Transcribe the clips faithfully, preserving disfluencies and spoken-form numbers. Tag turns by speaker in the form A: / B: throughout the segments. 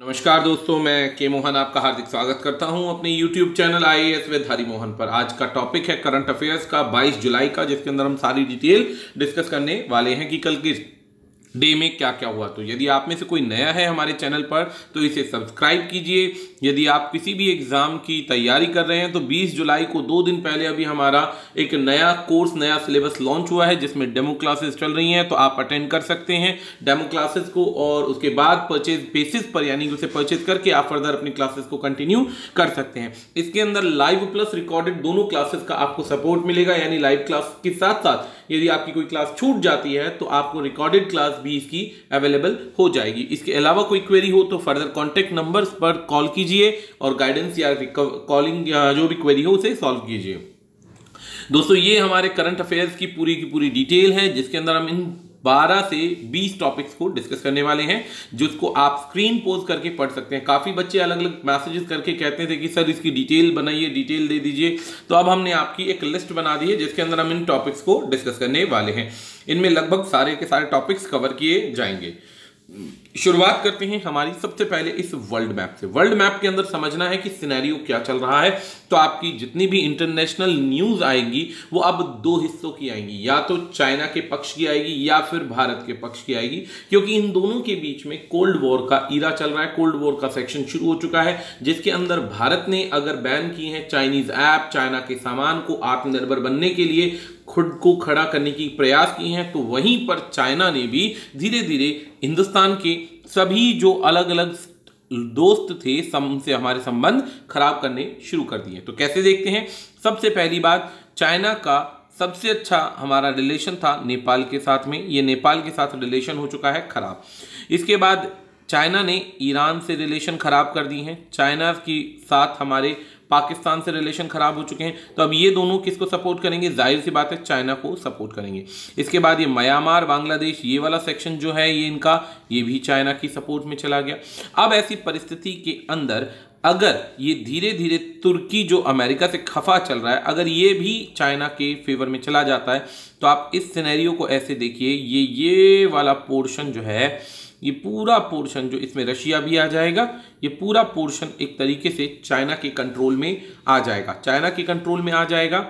A: नमस्कार दोस्तों, मैं के मोहन आपका हार्दिक स्वागत करता हूं अपने YouTube channel I A S with Hari Mohan पर। आज का टॉपिक है करंट अफेयर्स का बाईस जुलाई का, जिसके अंदर हम सारी डिटेल डिस्कस करने वाले हैं कि कल के डे में क्या क्या हुआ। तो यदि आप में से कोई नया है हमारे चैनल पर तो इसे सब्सक्राइब कीजिए। यदि आप किसी भी एग्जाम की तैयारी कर रहे हैं तो बीस जुलाई को दो दिन पहले अभी हमारा एक नया कोर्स, नया सिलेबस लॉन्च हुआ है जिसमें डेमो क्लासेस चल रही हैं, तो आप अटेंड कर सकते हैं डेमो क्लासेस को और उसके बाद परचेज बेसिस पर, यानी कि उसे परचेज करके आप फर्दर अपनी क्लासेस को कंटिन्यू कर सकते हैं। इसके अंदर लाइव प्लस रिकॉर्डेड दोनों क्लासेस का आपको सपोर्ट मिलेगा, यानी लाइव क्लास के साथ साथ यदि आपकी कोई क्लास छूट जाती है तो आपको रिकॉर्डेड क्लास भी इसकी अवेलेबल हो जाएगी। इसके अलावा कोई क्वेरी हो तो फर्दर कॉन्टेक्ट नंबर्स पर कॉल कीजिए और गाइडेंस या कॉलिंग या जो भी क्वेरी हो उसे सॉल्व कीजिए। दोस्तों, ये हमारे करंट अफेयर्स की पूरी की पूरी डिटेल है जिसके अंदर हम इन बारह से बीस टॉपिक्स को डिस्कस करने वाले हैं, जिसको आप स्क्रीन पोज करके पढ़ सकते हैं। काफ़ी बच्चे अलग अलग मैसेजेस करके कहते थे कि सर इसकी डिटेल बनाइए, डिटेल दे दीजिए, तो अब हमने आपकी एक लिस्ट बना दी है जिसके अंदर हम इन टॉपिक्स को डिस्कस करने वाले हैं। इनमें लगभग सारे के सारे टॉपिक्स कवर किए जाएंगे। शुरुआत करते हैं हमारी सबसे पहले इस वर्ल्ड मैप से। वर्ल्ड मैप के अंदर समझना है कि सिनेरियो क्या चल रहा है। तो आपकी जितनी भी इंटरनेशनल न्यूज आएंगी वो अब दो हिस्सों की आएंगी, या तो चाइना के पक्ष की आएगी या फिर भारत के पक्ष की आएगी, क्योंकि इन दोनों के बीच में कोल्ड वॉर का ईरा चल रहा है। कोल्ड वॉर का सेक्शन शुरू हो चुका है जिसके अंदर भारत ने अगर बैन की है चाइनीज ऐप, चाइना के सामान को आत्मनिर्भर बनने के लिए खुद को खड़ा करने की प्रयास की हैं, तो वहीं पर चाइना ने भी धीरे धीरे हिंदुस्तान के सभी जो अलग अलग दोस्त थे से हमारे संबंध खराब करने शुरू कर दिए। तो कैसे देखते हैं। सबसे पहली बात, चाइना का सबसे अच्छा हमारा रिलेशन था नेपाल के साथ में, ये नेपाल के साथ रिलेशन हो चुका है खराब। इसके बाद चाइना ने ईरान से रिलेशन खराब कर दी हैं, चाइना के साथ हमारे पाकिस्तान से रिलेशन खराब हो चुके हैं। तो अब ये दोनों किसको सपोर्ट करेंगे, जाहिर सी बात है चाइना को सपोर्ट करेंगे। इसके बाद ये म्यांमार, बांग्लादेश, ये वाला सेक्शन जो है ये इनका, ये भी चाइना की सपोर्ट में चला गया। अब ऐसी परिस्थिति के अंदर अगर ये धीरे धीरे तुर्की जो अमेरिका से खफा चल रहा है, अगर ये भी चाइना के फेवर में चला जाता है, तो आप इस सिनेरियो को ऐसे देखिए, ये ये वाला पोर्शन जो है, ये पूरा पोर्शन जो इसमें रशिया भी आ जाएगा, ये पूरा पोर्शन एक तरीके से चाइना के कंट्रोल में आ जाएगा, चाइना के कंट्रोल में आ जाएगा,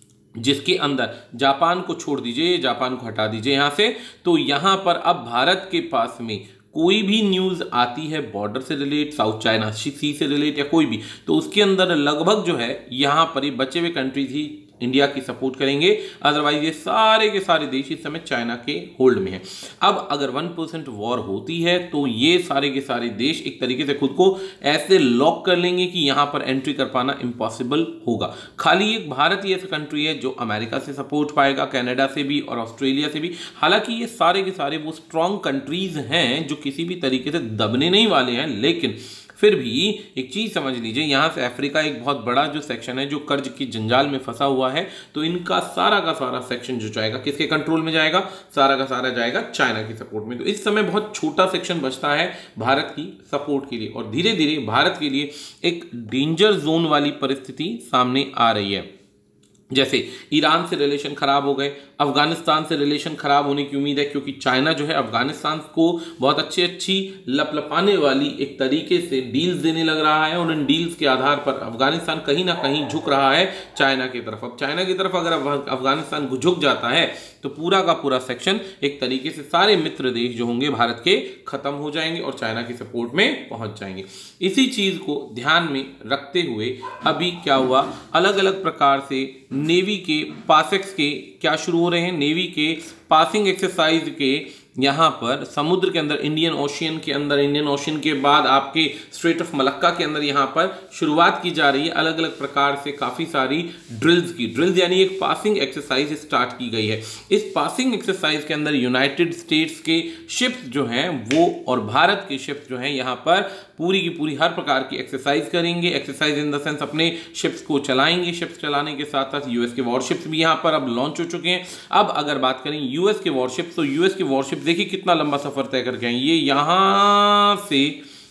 A: जिसके अंदर जापान को छोड़ दीजिए, जापान को हटा दीजिए यहाँ से। तो यहाँ पर अब भारत के पास में कोई भी न्यूज़ आती है बॉर्डर से रिलेट, साउथ चाइना सी से रिलेट या कोई भी, तो उसके अंदर लगभग जो है यहाँ पर ये बचे हुए कंट्रीज ही इंडिया की सपोर्ट करेंगे, अदरवाइज ये सारे के सारे देश इस समय चाइना के होल्ड में हैं। अब अगर वन परसेंट वॉर होती है तो ये सारे के सारे देश एक तरीके से खुद को ऐसे लॉक कर लेंगे कि यहाँ पर एंट्री कर पाना इम्पॉसिबल होगा। खाली एक भारत ही ऐसा कंट्री है जो अमेरिका से सपोर्ट पाएगा, कनाडा से भी और ऑस्ट्रेलिया से भी। हालांकि ये सारे के सारे वो स्ट्रॉन्ग कंट्रीज हैं जो किसी भी तरीके से दबने नहीं वाले हैं, लेकिन फिर भी एक चीज़ समझ लीजिए, यहाँ से अफ्रीका एक बहुत बड़ा जो सेक्शन है जो कर्ज की जंजाल में फंसा हुआ है, तो इनका सारा का सारा सेक्शन जो जाएगा किसके कंट्रोल में जाएगा, सारा का सारा जाएगा चाइना की सपोर्ट में। तो इस समय बहुत छोटा सेक्शन बचता है भारत की सपोर्ट के लिए, और धीरे धीरे भारत के लिए एक डेंजर जोन वाली परिस्थिति सामने आ रही है। जैसे ईरान से रिलेशन खराब हो गए, अफगानिस्तान से रिलेशन खराब होने की उम्मीद है, क्योंकि चाइना जो है अफगानिस्तान को बहुत अच्छी अच्छी लपलपाने वाली एक तरीके से डील्स देने लग रहा है, और इन डील्स के आधार पर अफगानिस्तान कहीं ना कहीं झुक रहा है चाइना की तरफ। अब चाइना की तरफ अगर अफगानिस्तान झुक जाता है तो पूरा का पूरा सेक्शन एक तरीके से सारे मित्र देश जो होंगे भारत के खत्म हो जाएंगे और चाइना की सपोर्ट में पहुंच जाएंगे। इसी चीज को ध्यान में रखते हुए अभी क्या हुआ, अलग अलग प्रकार से नेवी के पासेक्स के क्या शुरू हो रहे हैं, नेवी के पासिंग एक्सरसाइज के यहाँ पर समुद्र के अंदर, इंडियन ओशियन के अंदर, इंडियन ओशियन के बाद आपके स्ट्रेट ऑफ मलक्का के अंदर यहाँ पर शुरुआत की जा रही है। अलग अलग प्रकार से काफ़ी सारी ड्रिल्स की, ड्रिल्स यानी एक पासिंग एक्सरसाइज स्टार्ट की गई है। इस पासिंग एक्सरसाइज के अंदर यूनाइटेड स्टेट्स के शिप्स जो हैं वो और भारत के शिप्स जो हैं यहाँ पर पूरी की पूरी हर प्रकार की एक्सरसाइज करेंगे। एक्सरसाइज इन द सेंस अपने शिप्स को चलाएंगे, शिप्स चलाने के साथ साथ यूएस के वॉरशिप्स भी यहाँ पर अब लॉन्च हो चुके हैं। अब अगर बात करें यूएस के वॉरशिप्स, तो यूएस के वॉरशिप्स देखिए कितना लंबा सफर तय करके आए, ये यहाँ से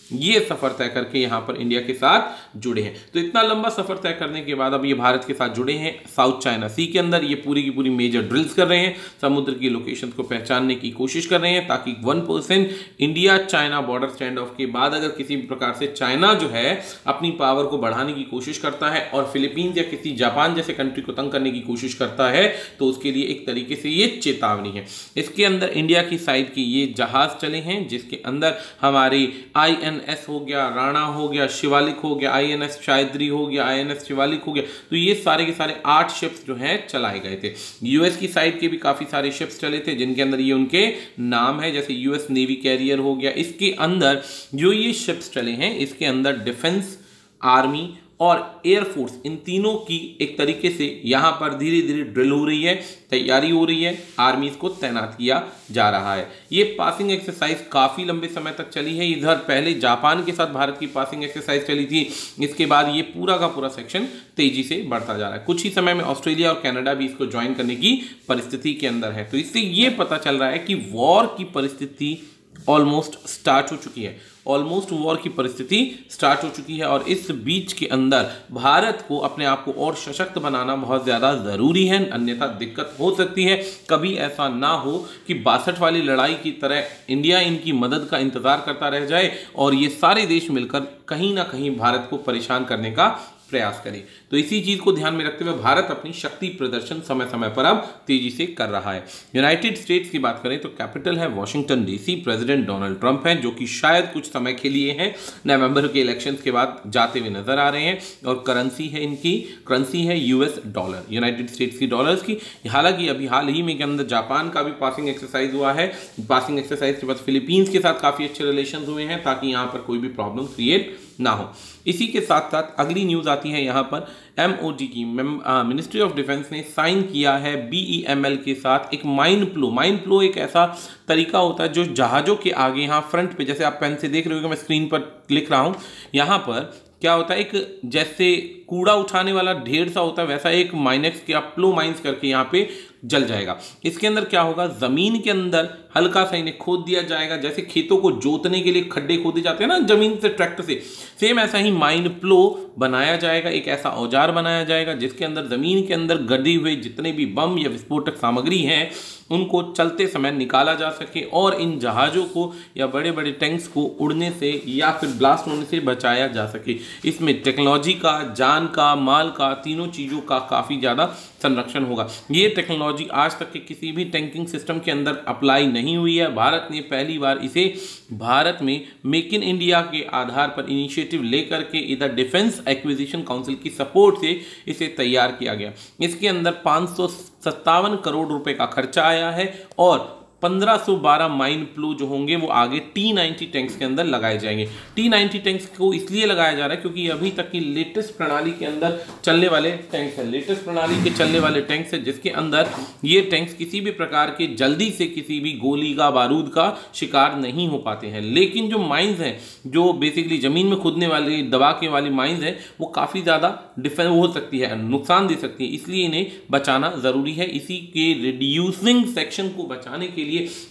A: ये सफर तय करके यहाँ पर इंडिया के साथ जुड़े हैं। तो इतना लंबा सफर तय करने के बाद अब ये भारत के साथ जुड़े हैं साउथ चाइना सी के अंदर। ये पूरी की पूरी मेजर ड्रिल्स कर रहे हैं, समुद्र की लोकेशन को पहचानने की कोशिश कर रहे हैं, ताकि one percent India China border stand off के बाद अगर किसी भी प्रकार से चाइना जो है अपनी पावर को बढ़ाने की कोशिश करता है और फिलीपींस या किसी जापान जैसे कंट्री को तंग करने की कोशिश करता है, तो उसके लिए एक तरीके से ये चेतावनी है। इसके अंदर इंडिया की साइड की ये जहाज चले हैं, जिसके अंदर हमारे आई एन एस हो गया, राणा हो गया, शिवालिक हो गया, आई एन एस शायद्री हो गया, आई एन एस शिवालिक हो गया। तो ये सारे के सारे आठ शिप्स जो हैं चलाए गए थे। यूएस की साइड के भी काफी सारे शिप्स चले थे, जिनके अंदर ये उनके नाम है, जैसे यूएस नेवी कैरियर हो गया। इसके अंदर जो ये शिप्स चले हैं, इसके अंदर डिफेंस, आर्मी और एयरफोर्स, इन तीनों की एक तरीके से यहां पर धीरे धीरे ड्रिल हो रही है, तैयारी हो रही है, आर्मीज को तैनात किया जा रहा है। ये पासिंग एक्सरसाइज काफी लंबे समय तक चली है। इधर पहले जापान के साथ भारत की पासिंग एक्सरसाइज चली थी, इसके बाद ये पूरा का पूरा सेक्शन तेजी से बढ़ता जा रहा है। कुछ ही समय में ऑस्ट्रेलिया और कनाडा भी इसको ज्वाइन करने की परिस्थिति के अंदर है। तो इससे ये पता चल रहा है कि वॉर की परिस्थिति ऑलमोस्ट स्टार्ट हो चुकी है, ऑलमोस्ट वॉर की परिस्थिति स्टार्ट हो चुकी है। और इस बीच के अंदर भारत को अपने आप को और सशक्त बनाना बहुत ज़्यादा ज़रूरी है, अन्यथा दिक्कत हो सकती है। कभी ऐसा ना हो कि बासठ वाली लड़ाई की तरह इंडिया इनकी मदद का इंतज़ार करता रह जाए और ये सारे देश मिलकर कहीं ना कहीं भारत को परेशान करने का प्रयास करें। तो इसी चीज को ध्यान में रखते हुए भारत अपनी शक्ति प्रदर्शन समय समय पर अब तेजी से कर रहा है। यूनाइटेड स्टेट्स की बात करें तो कैपिटल है Washington DC. President Donald Trump हैं, जो कि शायद कुछ समय के लिए हैं, नवंबर के इलेक्शंस के बाद जाते हुए नजर आ रहे हैं। और करेंसी है इनकी, करेंसी है यूएस डॉलर, यूनाइटेड स्टेट्स की डॉलर्स की। हालांकि अभी हाल ही में के अंदर जापान का भी पासिंग एक्सरसाइज हुआ है। पासिंग एक्सरसाइज के बाद फिलीपींस के साथ काफी अच्छे रिलेशन हुए हैं, ताकि यहाँ पर कोई भी प्रॉब्लम क्रिएट ना हो। इसी के साथ साथ अगली न्यूज आती है यहाँ पर एमओडी की, मिनिस्ट्री ऑफ डिफेंस ने साइन किया है बीईएमएल के साथ एक माइन प्लो। माइन प्लो एक ऐसा तरीका होता है जो जहाज़ों के आगे यहाँ फ्रंट पे, जैसे आप पेन से देख रहे हो, मैं स्क्रीन पर लिख रहा हूँ, यहाँ पर क्या होता है, एक जैसे कूड़ा उठाने वाला ढेर सा होता है, वैसा एक माइनेक्स के आप प्लो माइंस करके यहाँ पे जल जाएगा। इसके अंदर क्या होगा, जमीन के अंदर हल्का सा इन्हें खोद दिया जाएगा, जैसे खेतों को जोतने के लिए खड्डे खोदे जाते हैं ना जमीन से ट्रैक्टर से, सेम ऐसा ही माइन प्लो बनाया जाएगा। एक ऐसा औजार बनाया जाएगा जिसके अंदर जमीन के अंदर गड़े हुए जितने भी बम या विस्फोटक सामग्री हैं उनको चलते समय निकाला जा सके और इन जहाज़ों को या बड़े बड़े टैंक्स को उड़ने से या फिर ब्लास्ट होने से बचाया जा सके। इसमें टेक्नोलॉजी का, जान का, माल का, तीनों चीज़ों का काफ़ी ज़्यादा संरक्षण होगा। ये टेक्नोलॉजी आज तक के किसी भी टैंकिंग सिस्टम के अंदर अप्लाई नहीं हुई है। भारत ने पहली बार इसे भारत में मेक इन इंडिया के आधार पर इनिशिएटिव लेकर के इधर डिफेंस एक्विजिशन काउंसिल की सपोर्ट से इसे तैयार किया गया। इसके अंदर पाँच सौ सत्तावन करोड़ रुपए का खर्चा आया है और पंद्रह सौ बारह माइन प्लो जो होंगे वो आगे टी नाइंटी टैंक्स के अंदर लगाए जाएंगे। टी नाइंटी टैंक्स को इसलिए लगाया जा रहा है क्योंकि अभी तक की लेटेस्ट प्रणाली के अंदर चलने वाले टैंक्स हैं, लेटेस्ट प्रणाली के चलने वाले टैंक्स हैं, जिसके अंदर ये टैंक्स किसी भी प्रकार के जल्दी से किसी भी गोली का, बारूद का शिकार नहीं हो पाते हैं। लेकिन जो माइंस हैं, जो बेसिकली जमीन में खुदने वाली, दबा के वाली माइंस हैं, वो काफ़ी ज़्यादा डिफेंस हो सकती है, नुकसान दे सकती है, इसलिए इन्हें बचाना ज़रूरी है। इसी के रिड्यूसिंग सेक्शन को बचाने के लिए,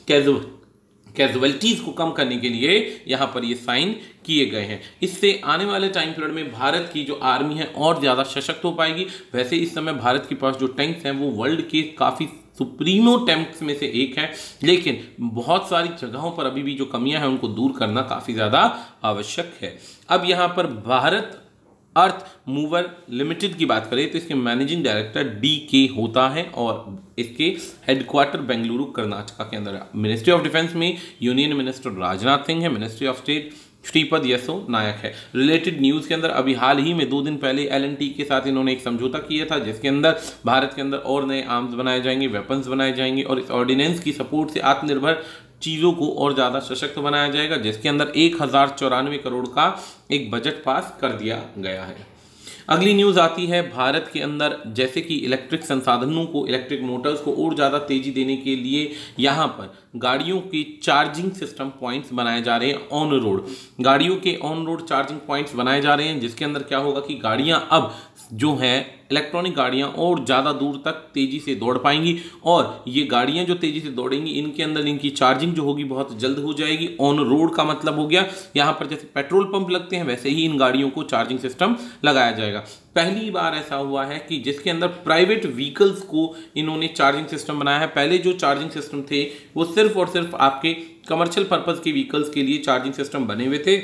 A: कैजुअलिटीज को कम करने के लिए यहां पर ये साइन किए गए हैं। इससे आने वाले टाइम पीरियड में भारत की जो आर्मी है और ज़्यादा सशक्त हो पाएगी। वैसे इस समय भारत के पास जो टैंक्स हैं वो वर्ल्ड के काफ़ी सुप्रीमो टैंक्स में से एक है, लेकिन बहुत सारी जगहों पर अभी भी जो कमियां हैं उनको दूर करना काफ़ी ज़्यादा आवश्यक है। अब यहाँ पर भारत अर्थ मूवर लिमिटेड की बात करें तो इसके मैनेजिंग डायरेक्टर डी के होता है और इसके हेडक्वार्टर बेंगलुरु कर्नाटका के अंदर है। मिनिस्ट्री ऑफ डिफेंस में यूनियन मिनिस्टर राजनाथ सिंह है, ministry of state Shripad Yesso Naik है। रिलेटेड न्यूज़ के अंदर अभी हाल ही में दो दिन पहले एल एंड टी के साथ इन्होंने एक समझौता किया था, जिसके अंदर भारत के अंदर और नए आर्म्स बनाए जाएंगे, वेपन्स बनाए जाएंगे और इस ऑर्डिनेंस की सपोर्ट से आत्मनिर्भर चीज़ों को और ज़्यादा सशक्त बनाया जाएगा, जिसके अंदर एक हज़ार चौरानवे करोड़ का एक बजट पास कर दिया गया है। अगली न्यूज़ आती है भारत के अंदर, जैसे कि इलेक्ट्रिक संसाधनों को, इलेक्ट्रिक मोटर्स को और ज़्यादा तेज़ी देने के लिए यहाँ पर गाड़ियों के चार्जिंग सिस्टम पॉइंट्स बनाए जा रहे हैं ऑन रोड। गाड़ियों के ऑन रोड चार्जिंग पॉइंट्स बनाए जा रहे हैं, जिसके अंदर क्या होगा कि गाड़ियाँ अब जो हैं इलेक्ट्रॉनिक गाड़ियां और ज़्यादा दूर तक तेज़ी से दौड़ पाएंगी, और ये गाड़ियां जो तेज़ी से दौड़ेंगी इनके अंदर इनकी चार्जिंग जो होगी बहुत जल्द हो जाएगी। ऑन रोड का मतलब हो गया यहाँ पर जैसे पेट्रोल पंप लगते हैं वैसे ही इन गाड़ियों को चार्जिंग सिस्टम लगाया जाएगा। पहली बार ऐसा हुआ है कि जिसके अंदर प्राइवेट व्हीकल्स को इन्होंने चार्जिंग सिस्टम बनाया है। पहले जो चार्जिंग सिस्टम थे वो सिर्फ और सिर्फ आपके कमर्शियल पर्पस के व्हीकल्स के लिए चार्जिंग सिस्टम बने हुए थे।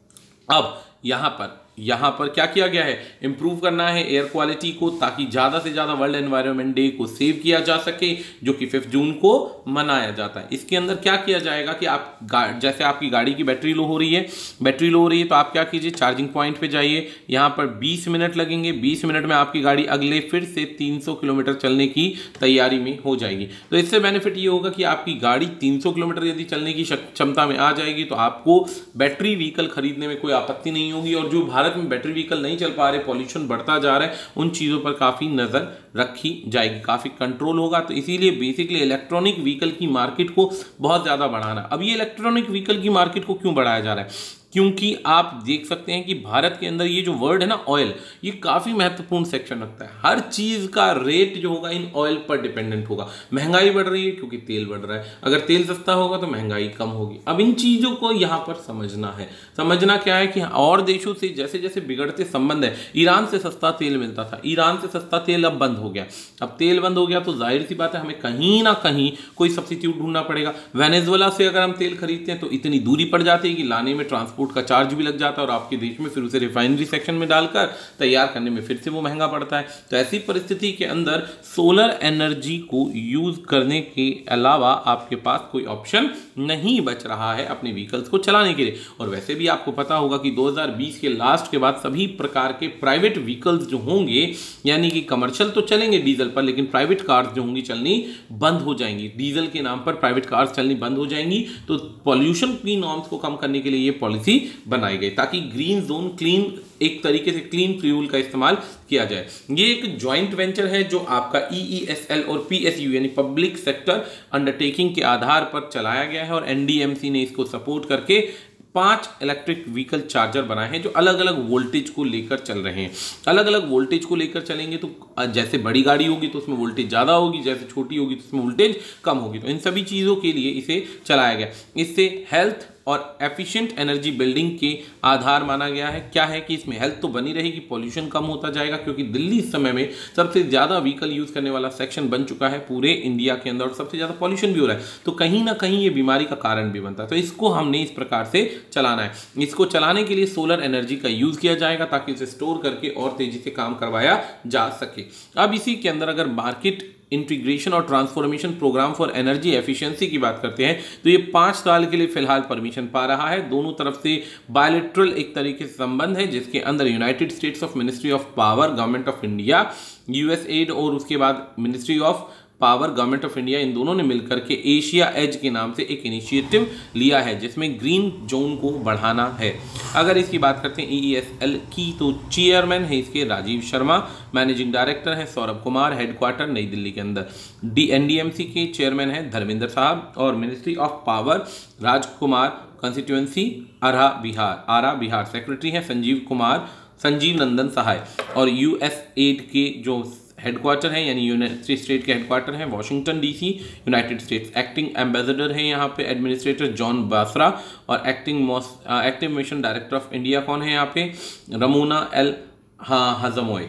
A: अब यहाँ पर यहाँ पर क्या किया गया है, इंप्रूव करना है एयर क्वालिटी को ताकि ज़्यादा से ज़्यादा वर्ल्ड एनवायरनमेंट डे को सेव किया जा सके, जो कि फिफ्थ जून को मनाया जाता है। इसके अंदर क्या किया जाएगा कि आप जैसे आपकी गाड़ी की बैटरी लो हो रही है बैटरी लो हो रही है तो आप क्या कीजिए, चार्जिंग पॉइंट पे जाइए। यहाँ पर बीस मिनट लगेंगे, बीस मिनट में आपकी गाड़ी अगले फिर से तीन सौ किलोमीटर चलने की तैयारी में हो जाएगी। तो इससे बेनिफिट ये होगा कि आपकी गाड़ी तीन सौ किलोमीटर यदि चलने की क्षमता में आ जाएगी तो आपको बैटरी व्हीकल खरीदने में कोई आपत्ति नहीं होगी। और जो भारत में बैटरी व्हीकल नहीं चल पा रहे, पॉल्यूशन बढ़ता जा रहा है, उन चीज़ों पर काफ़ी नज़र रखी जाएगी, काफ़ी कंट्रोल होगा। तो इसीलिए बेसिकली इलेक्ट्रॉनिक व्हीकल की मार्केट को बहुत ज़्यादा बढ़ाना। अब ये इलेक्ट्रॉनिक व्हीकल की मार्केट को क्यों बढ़ाया जा रहा है, क्योंकि आप देख सकते हैं कि भारत के अंदर ये जो वर्ड है ना ऑयल, ये काफ़ी महत्वपूर्ण सेक्शन रखता है। हर चीज़ का रेट जो होगा इन ऑयल पर डिपेंडेंट होगा। महंगाई बढ़ रही है क्योंकि तेल बढ़ रहा है, अगर तेल सस्ता होगा तो महंगाई कम होगी। अब इन चीज़ों को यहाँ पर समझना है। समझना क्या है कि और देशों से जैसे जैसे बिगड़ते संबंध है, ईरान से सस्ता तेल मिलता था, ईरान से सस्ता तेल अब बंद हो गया। अब तेल बंद हो गया तो जाहिर सी बात है हमें कहीं ना कहीं कोई सब्स्टिट्यूट ढूंढना पड़ेगा। वेनेजुएला से अगर हम तेल खरीदते हैं तो इतनी दूरी पड़ जाती है कि लाने में ट्रांसपोर्ट का चार्ज भी लग जाता है, और आपके देश में फिर उसे रिफाइनरी सेक्शन में डालकर तैयार करने में फिर से वो महंगा पड़ता है। तो ऐसी परिस्थिति के अंदर सोलर एनर्जी को यूज करने के अलावा आपके पास कोई ऑप्शन नहीं बच रहा है अपने व्हीकल्स को चलाने के लिए। और वैसे भी आपको पता होगा कि दो हज़ार बीस के लास्ट के बाद सभी प्रकार के प्राइवेट व्हीकल्स जो होंगे, यानी कि कमर्शियल तो चलेंगे डीजल पर, लेकिन प्राइवेट कार्स जो होंगी चलनी बंद हो जाएंगी। डीजल के नाम पर प्राइवेट कार्स चलनी बंद हो जाएंगी। तो पॉल्यूशन की नॉर्म्स को कम करने के लिए ये पॉलिसी बनाई गई ताकि ग्रीन जोन क्लीन एक तरीके से क्लीन फ्यूल का इस्तेमाल किया जाए। ये एक जॉइंट वेंचर है जो आपका ई ई एस एल और पी एस यू यानी पब्लिक सेक्टर अंडरटेकिंग के आधार पर चलाया गया है, और एन डी एम सी ने इसको सपोर्ट करके पांच इलेक्ट्रिक व्हीकल चार्जर बनाए हैं जो अलग अलग वोल्टेज को लेकर चल रहे हैं। अलग अलग वोल्टेज को लेकर चलेंगे तो जैसे बड़ी गाड़ी होगी तो उसमें वोल्टेज ज़्यादा होगी, जैसे छोटी होगी तो उसमें वोल्टेज कम होगी। तो इन सभी चीज़ों के लिए इसे चलाया गया। इससे हेल्थ और एफिशिएंट एनर्जी बिल्डिंग के आधार माना गया है। क्या है कि इसमें हेल्थ तो बनी रहेगी, पॉल्यूशन कम होता जाएगा, क्योंकि दिल्ली इस समय में सबसे ज़्यादा व्हीकल यूज़ करने वाला सेक्शन बन चुका है पूरे इंडिया के अंदर, और सबसे ज़्यादा पॉल्यूशन भी हो रहा है। तो कहीं ना कहीं ये बीमारी का कारण भी बनता है। तो इसको हमने इस प्रकार से चलाना है। इसको चलाने के लिए सोलर एनर्जी का यूज़ किया जाएगा ताकि इसे स्टोर करके और तेज़ी से काम करवाया जा सके। अब इसी के अंदर अगर मार्केट इंटीग्रेशन और transformation program for energy efficiency की बात करते हैं तो ये पाँच साल के लिए फिलहाल परमिशन पा रहा है। दोनों तरफ से बायलैटरल एक तरीके से संबंध है जिसके अंदर United States of ministry of power government of India, US aid और उसके बाद ministry of power government of India, इन दोनों ने मिलकर के एशिया एज के नाम से एक इनिशिएटिव लिया है जिसमें ग्रीन जोन को बढ़ाना है। अगर इसकी बात करते हैं ई ई एस एल की तो चेयरमैन है इसके राजीव शर्मा, मैनेजिंग डायरेक्टर है सौरभ कुमार, हेडक्वार्टर नई दिल्ली के अंदर। D N D M C के चेयरमैन है धर्मेंद्र साहब, और ministry of power Rajkumar, constituency Ara Bihar Ara Bihar secretary है संजीव कुमार संजीव नंदन सहाय, और यू एस एड के जो हेडक्वार्टर है यानी यूनाइटेड स्टेट के हेडक्वार्टर हैं Washington DC, United States. Acting ambassador है यहाँ पे एडमिनिस्ट्रेटर जॉन बासरा, और acting active mission director of India कौन है यहाँ पे, रमोना एल हाँ हजमोए।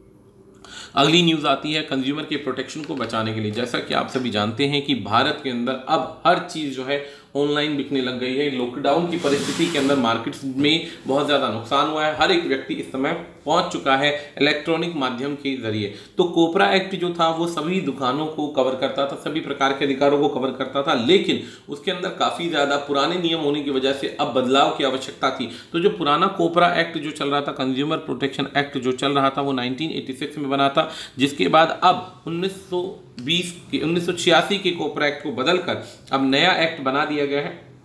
A: अगली न्यूज़ आती है कंज्यूमर के प्रोटेक्शन को बचाने के लिए। जैसा कि आप सभी जानते हैं कि भारत के अंदर अब हर चीज़ जो है ऑनलाइन बिकने लग गई है। लॉकडाउन की परिस्थिति के अंदर मार्केट्स में बहुत ज़्यादा नुकसान हुआ है। हर एक व्यक्ति इस समय पहुंच चुका है इलेक्ट्रॉनिक माध्यम के जरिए। तो कोपरा एक्ट जो था वो सभी दुकानों को कवर करता था, सभी प्रकार के अधिकारों को कवर करता था, लेकिन उसके अंदर काफ़ी ज़्यादा पुराने नियम होने की वजह से अब बदलाव की आवश्यकता थी। तो जो पुराना कोपरा एक्ट जो चल रहा था, कंज्यूमर प्रोटेक्शन एक्ट जो चल रहा था, वो नाइनटीन एटी सिक्स में बना था, जिसके बाद अब उन्नीस सौ बीस के उन्नीस सौ छियासी के कोपरा एक्ट को बदलकर अब नया एक्ट बना दिया गया है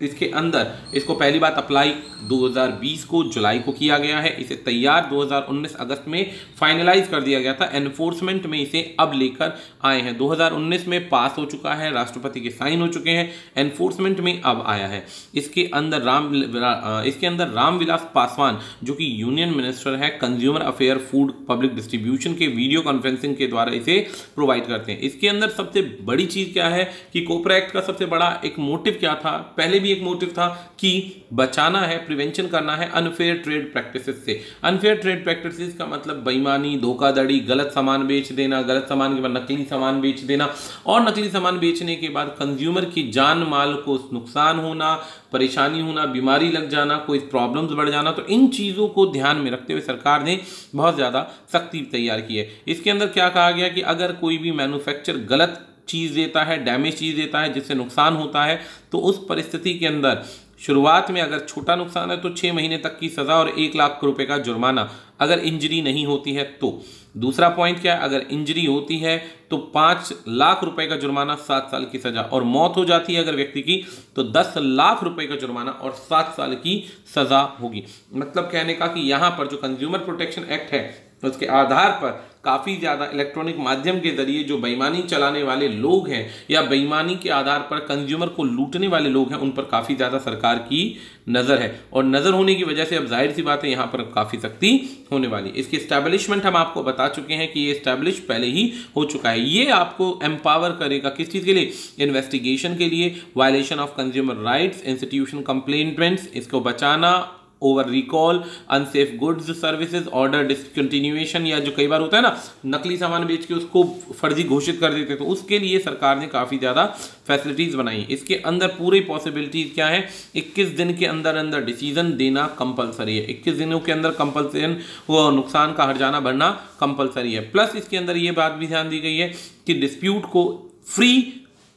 A: इसके अंदर इसको पहली बात अप्लाई दो हज़ार बीस को जुलाई को किया गया है। इसे तैयार दो हज़ार उन्नीस अगस्त में फाइनलाइज कर दिया गया था। एनफोर्समेंट में इसे अब लेकर आए हैं। दो हज़ार उन्नीस में पास हो चुका है, राष्ट्रपति के साइन हो चुके हैं, एनफोर्समेंट में अब आया है। इसके अंदर राम इसके अंदर रामविलास पासवान जो कि यूनियन मिनिस्टर है consumer affair food public distribution के वीडियो कॉन्फ्रेंसिंग के द्वारा इसे प्रोवाइड करते हैं। इसके अंदर सबसे बड़ी चीज क्या है कि कोपरा एक्ट का सबसे बड़ा एक मोटिव क्या था, पहले भी एक मोटिव था कि बचाना है, प्रिवेंशन करना है अनफेयर ट्रेड प्रैक्टिसेस से। अनफेयर ट्रेड प्रैक्टिसेस का मतलब बेईमानी, धोखाधड़ी, गलत सामान बेच देना, गलत सामान के बाद नकली सामान बेच देना और नकली सामान बेचने के बाद कंज्यूमर की जान माल को नुकसान होना, परेशानी होना, बीमारी लग जाना, कोई प्रॉब्लम्स बढ़ जाना। तो इन चीज़ों को ध्यान में रखते हुए सरकार ने बहुत ज़्यादा सख्ती तैयार की है। इसके अंदर क्या कहा गया कि अगर कोई भी मैन्युफैक्चर गलत चीज़ देता है, डैमेज चीज़ देता है जिससे नुकसान होता है, तो उस परिस्थिति के अंदर शुरुआत में अगर छोटा नुकसान है तो छः महीने तक की सज़ा और एक लाख रुपए का जुर्माना अगर इंजरी नहीं होती है तो। दूसरा पॉइंट क्या है, अगर इंजरी होती है तो पाँच लाख रुपए का जुर्माना, सात साल की सज़ा, और मौत हो जाती है अगर व्यक्ति की तो दस लाख रुपए का जुर्माना और सात साल की सज़ा होगी। मतलब कहने का कि यहाँ पर जो कंज्यूमर प्रोटेक्शन एक्ट है उसके आधार पर काफ़ी ज़्यादा इलेक्ट्रॉनिक माध्यम के जरिए जो बेईमानी चलाने वाले लोग हैं या बेईमानी के आधार पर कंज्यूमर को लूटने वाले लोग हैं उन पर काफ़ी ज़्यादा सरकार की नज़र है। और नज़र होने की वजह से अब जाहिर सी बात है यहाँ पर काफ़ी सख्ती होने वाली। इसकी एस्टैब्लिशमेंट हम आपको बता चुके हैं कि ये एस्टैब्लिश पहले ही हो चुका है। ये आपको एम्पावर करेगा किस चीज़ के लिए, इन्वेस्टिगेशन के लिए, violation of consumer rights, institution कंप्लेंटमेंट्स, इसको बचाना, over recall, unsafe goods services, order discontinuation, या जो कई बार होता है ना नकली सामान बेच के उसको फर्जी घोषित कर देते, तो उसके लिए सरकार ने काफ़ी ज़्यादा फैसिलिटीज़ बनाई। इसके अंदर पूरी पॉसिबिलिटीज़ क्या है, इक्कीस दिन के अंदर अंदर डिसीजन देना कंपलसरी है। इक्कीस दिनों के अंदर कंपल्सन वो नुकसान का हर्जाना भरना कंपलसरी है। प्लस इसके अंदर ये बात भी ध्यान दी गई है कि डिस्प्यूट को फ्री,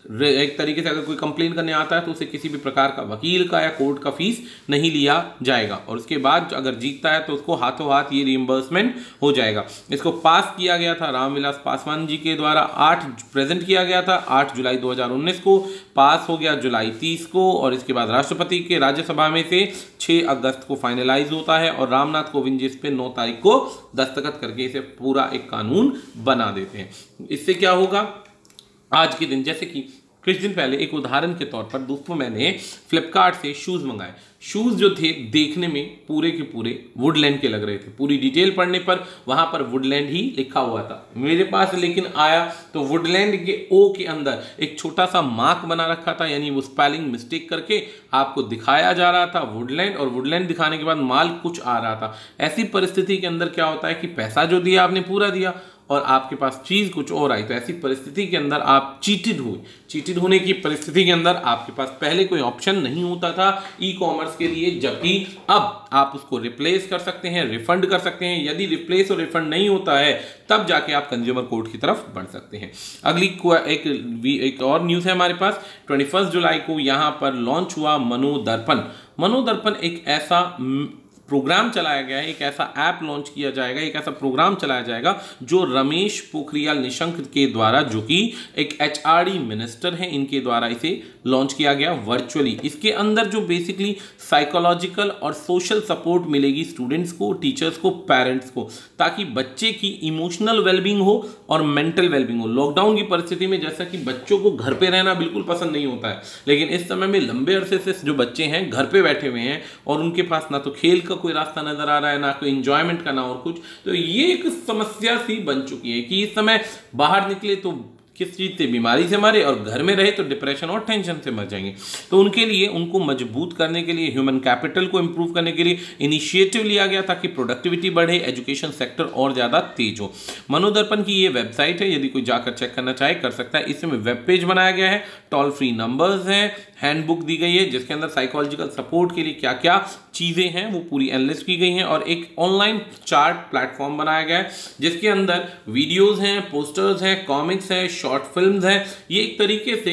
A: एक तरीके से अगर कोई कंप्लेन करने आता है तो उसे किसी भी प्रकार का वकील का या कोर्ट का फीस नहीं लिया जाएगा, और उसके बाद अगर जीतता है तो उसको हाथों हाथ ये रिइंबर्समेंट हो जाएगा। इसको पास किया गया था रामविलास पासवान जी के द्वारा, आठ प्रेजेंट किया गया था आठ जुलाई दो हज़ार उन्नीस को, पास हो गया जुलाई तीस को, और इसके बाद राष्ट्रपति के राज्यसभा में से छः अगस्त को फाइनलाइज होता है और रामनाथ कोविंद जी इस पे नौ तारीख को दस्तखत करके इसे पूरा एक कानून बना देते हैं। इससे क्या होगा, आज के दिन जैसे कि कुछ दिन पहले एक उदाहरण के तौर पर दोस्तों मैंने फ्लिपकार्ट से शूज़ मंगाए। शूज़ जो थे देखने में पूरे के पूरे वुडलैंड के लग रहे थे, पूरी डिटेल पढ़ने पर वहाँ पर वुडलैंड ही लिखा हुआ था मेरे पास, लेकिन आया तो वुडलैंड के ओ के अंदर एक छोटा सा मार्क बना रखा था, यानी वो स्पेलिंग मिस्टेक करके आपको दिखाया जा रहा था वुडलैंड, और वुडलैंड दिखाने के बाद माल कुछ आ रहा था। ऐसी परिस्थिति के अंदर क्या होता है कि पैसा जो दिया आपने पूरा दिया और आपके पास चीज़ कुछ और आई, तो ऐसी परिस्थिति के अंदर आप चीटेड हुए। चीटेड होने की परिस्थिति के अंदर आपके पास पहले कोई ऑप्शन नहीं होता था ई कॉमर्स के लिए, जबकि अब आप उसको रिप्लेस कर सकते हैं, रिफंड कर सकते हैं। यदि रिप्लेस और रिफंड नहीं होता है तब जाके आप कंज्यूमर कोर्ट की तरफ बढ़ सकते हैं। अगली एक, एक और न्यूज़ है हमारे पास, ट्वेंटी फर्स्ट जुलाई को यहाँ पर लॉन्च हुआ मनोदर्पण। मनोदर्पण एक ऐसा प्रोग्राम चलाया गया है, एक ऐसा ऐप लॉन्च किया जाएगा, एक ऐसा प्रोग्राम चलाया जाएगा जो रमेश पोखरियाल निशंक के द्वारा, जो कि एक एचआरडी मिनिस्टर हैं, इनके द्वारा इसे लॉन्च किया गया वर्चुअली। इसके अंदर जो बेसिकली साइकोलॉजिकल और सोशल सपोर्ट मिलेगी स्टूडेंट्स को, टीचर्स को, पेरेंट्स को, ताकि बच्चे की इमोशनल वेलबींग हो और मेंटल वेलबींग हो। लॉकडाउन की परिस्थिति में जैसा कि बच्चों को घर पे रहना बिल्कुल पसंद नहीं होता है, लेकिन इस समय में लंबे अरसे से जो बच्चे हैं घर पे बैठे हुए हैं और उनके पास ना तो खेल का कोई रास्ता नजर आ रहा है, ना कोई एंजॉयमेंट का, ना और कुछ, तो ये एक समस्या सी बन चुकी है कि इस समय बाहर निकले तो किस चीज़ से, बीमारी से मरे, और घर में रहे तो डिप्रेशन और टेंशन से मर जाएंगे। तो उनके लिए, उनको मजबूत करने के लिए, ह्यूमन कैपिटल को इंप्रूव करने के लिए इनिशिएटिव लिया गया ताकि प्रोडक्टिविटी बढ़े, एजुकेशन सेक्टर और ज़्यादा तेज हो। मनोदर्पण की ये वेबसाइट है, यदि कोई जाकर चेक करना चाहे कर सकता है। इसमें वेब पेज बनाया गया है, टोल फ्री नंबर्स हैं, हैंडबुक दी गई है जिसके अंदर साइकोलॉजिकल सपोर्ट के लिए क्या क्या चीज़ें हैं वो पूरी एनालिस्ट की गई हैं, और एक ऑनलाइन चार्ट प्लेटफॉर्म बनाया गया है जिसके अंदर वीडियोज़ हैं, पोस्टर्स हैं, कॉमिक्स हैं, शॉर्ट फिल्म्स हैं। ये एक तरीके से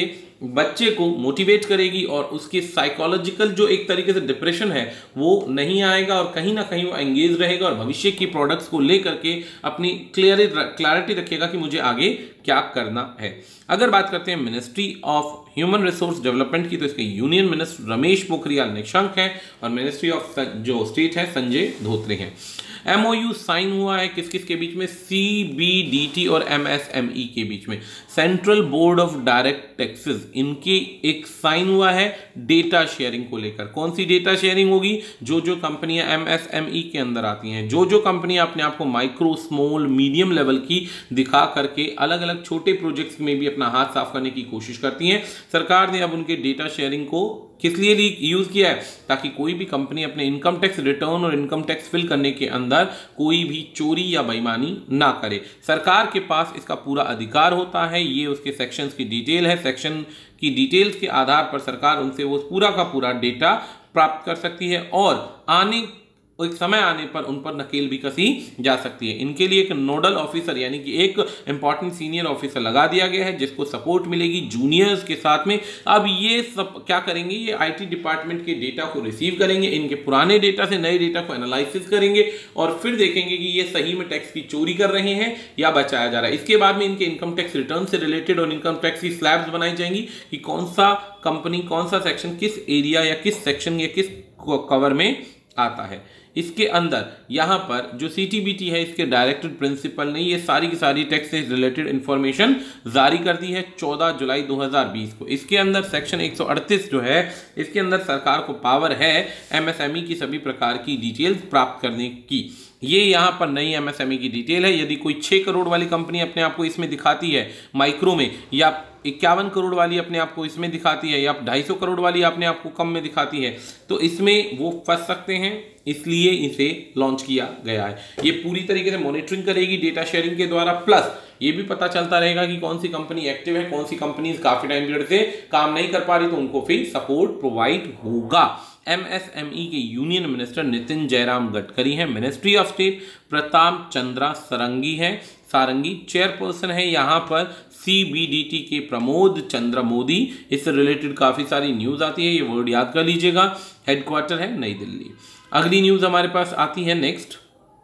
A: बच्चे को मोटिवेट करेगी और उसके साइकोलॉजिकल जो एक तरीके से डिप्रेशन है वो नहीं आएगा और कहीं ना कहीं वो एंगेज रहेगा और भविष्य की प्रोडक्ट्स को लेकर के अपनी क्लियर क्लैरिटी रखेगा कि मुझे आगे क्या करना है। अगर बात करते हैं ministry of human resource development की, तो इसके यूनियन मिनिस्टर रमेश पोखरियाल निशंक हैं और मिनिस्ट्री ऑफ जो स्टेट है संजय धोत्रे हैं। एमओयू साइन हुआ है किस किस के बीच में? सीबीडीटी और एमएसएमई के बीच में, central board of direct taxes, इनके एक साइन हुआ है डेटा शेयरिंग को लेकर। कौन सी डेटा शेयरिंग होगी? जो जो कंपनियां एमएसएमई के अंदर आती हैं, जो जो कंपनियां अपने आप को माइक्रो स्मॉल मीडियम लेवल की दिखा करके अलग अलग छोटे प्रोजेक्ट्स में भी अपना हाथ साफ करने की कोशिश करती हैं, सरकार ने अब उनके डेटा शेयरिंग को किस लिए यूज किया है? ताकि कोई भी कंपनी अपने इनकम टैक्स रिटर्न और इनकम टैक्स फिल करने के अंदर कोई भी चोरी या बेईमानी ना करे। सरकार के पास इसका पूरा अधिकार होता है। ये उसके सेक्शंस की डिटेल है। सेक्शन की डिटेल्स के आधार पर सरकार उनसे वो पूरा का पूरा डेटा प्राप्त कर सकती है और आने एक समय आने पर उन पर नकेल भी कसी जा सकती है। इनके लिए एक नोडल ऑफिसर यानी कि एक इंपॉर्टेंट सीनियर ऑफिसर लगा दिया गया है जिसको सपोर्ट मिलेगी जूनियर्स के साथ में। अब ये सब क्या करेंगे? ये आईटी डिपार्टमेंट के डेटा को रिसीव करेंगे, इनके पुराने डेटा से नए डेटा को एनालिसिस करेंगे और फिर देखेंगे कि ये सही में टैक्स की चोरी कर रहे हैं या बचाया जा रहा है। इसके बाद में इनके इनकम टैक्स रिटर्न से रिलेटेड और इनकम टैक्स की स्लैब्स बनाई जाएंगी कि कौन सा कंपनी कौन सा सेक्शन किस एरिया या किस सेक्शन या किस कवर में आता है। इसके अंदर यहाँ पर जो सीटीबीटी है इसके डायरेक्टर प्रिंसिपल ने ये सारी की सारी टैक्स से रिलेटेड इंफॉर्मेशन जारी कर दी है चौदह जुलाई दो हज़ार बीस को। इसके अंदर सेक्शन एक सौ अड़तीस जो है इसके अंदर सरकार को पावर है एमएसएमई की सभी प्रकार की डिटेल्स प्राप्त करने की। ये यहाँ पर नई एमएसएमई की डिटेल है। यदि कोई छः करोड़ वाली कंपनी अपने आप को इसमें दिखाती है माइक्रो में, या इक्यावन करोड़ वाली अपने आप को इसमें दिखाती है, या ढाई सौ करोड़ वाली अपने आप को कम में दिखाती है, तो इसमें वो फंस सकते हैं। इसलिए इसे लॉन्च किया गया है। ये पूरी तरीके से मॉनिटरिंग करेगी डेटा शेयरिंग के द्वारा, प्लस ये भी पता चलता रहेगा कि कौन सी कंपनी एक्टिव है, कौन सी कंपनी काफी टाइम पीरियड से काम नहीं कर पा रही, तो उनको फिर सपोर्ट प्रोवाइड होगा। एमएसएमई के यूनियन मिनिस्टर नितिन जयराम गडकरी हैं। Ministry of state Pratap Chandra Sarangi है सारंगी चेयरपर्सन है यहाँ पर सीबीडीटी के प्रमोद चंद्र मोदी। इससे रिलेटेड काफी सारी न्यूज आती है, ये वर्ड याद कर लीजिएगा। हेडक्वार्टर है नई दिल्ली। अगली न्यूज हमारे पास आती है नेक्स्ट